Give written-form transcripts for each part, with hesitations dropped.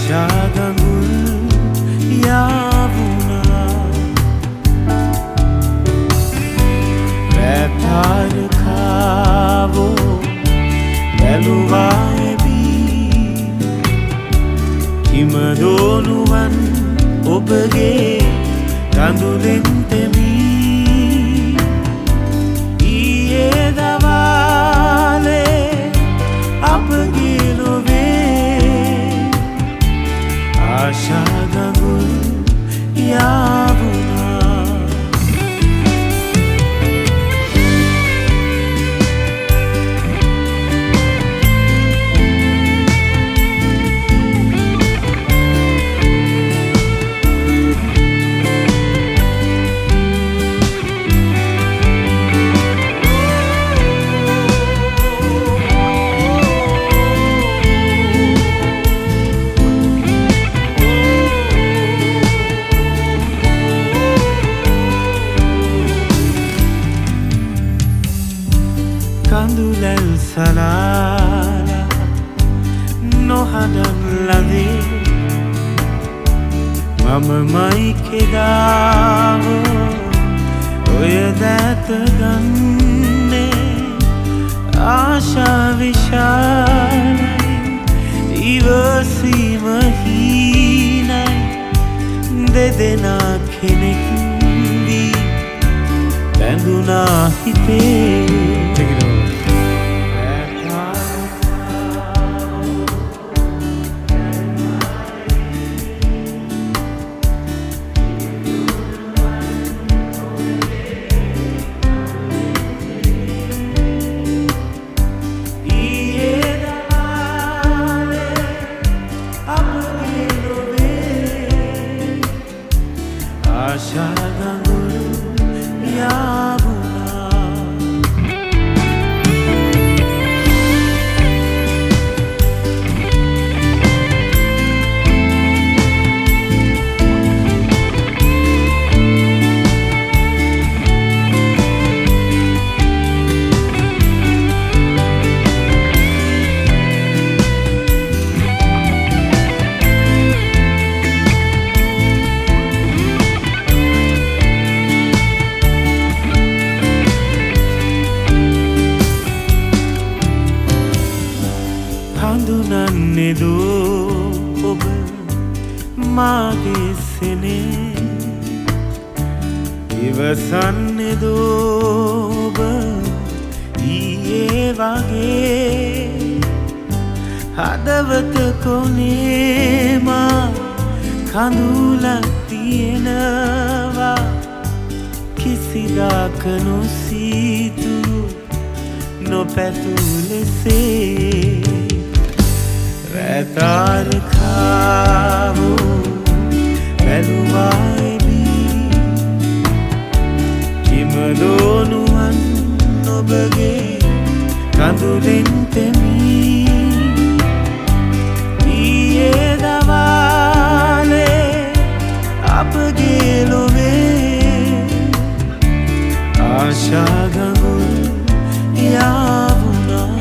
ආශා ගඟුල් යාවුනා රැතාරකාවෝ බැලුවායබී හිමදෝනුවන් ඔබගේ කඳුලෙන් තෙමී ඊයේ දවාලේ අපගේ ලොවේ ආශා ගඟුල් යාවුනා කඳුලැල් සලාලා නොහඬන් ලදී මමමයි කෙදාව ඔය දැත ගන්නේ ආශා විශාලයි ඉවසීම හීනයි දෙදෙනා කෙනෙක් වී බැඳුනා හිතේ ආශා ගඟුල් යාවුනා හඳුනන්නේදෝ ඔබ මාගේ සෙනේ ඉවසන්නේදෝ ඔබ ඊයේ වගේ හදවත කොනේ මා කඳුලක් තියෙනවා කිසිදාක නොසීතුරු නොපැතුූ ලෙසේ රැතාරකාවෝ බැලුවායබී හිමදෝනුවන් ඔබගේ කඳුලෙන් තෙමී ඊයේ දවාලේ අපගේ ලොවේ ආශා ගඟුල් යාවුනා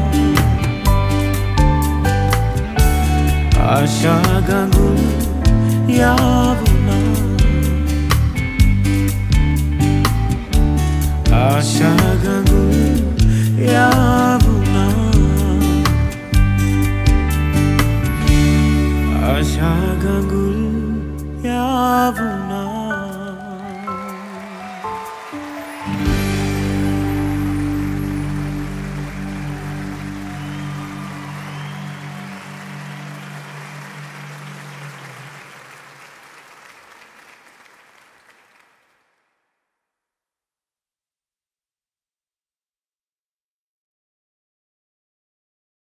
ආශා ගඟුල් යාවුනා ආශා ගඟුල්